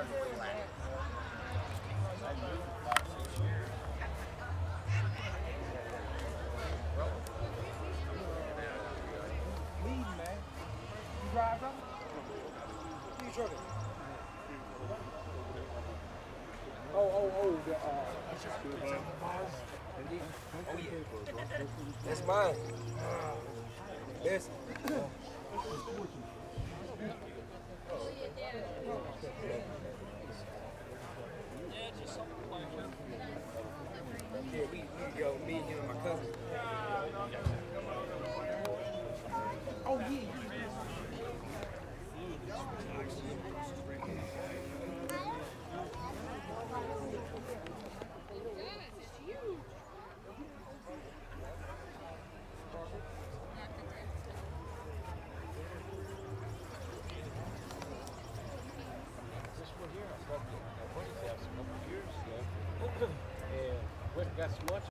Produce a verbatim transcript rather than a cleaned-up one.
Oh, oh, oh, the, uh, oh, yeah. That's mine. This. Yeah, we, we go, me and him and my cousin. Oh, yeah. And West got so much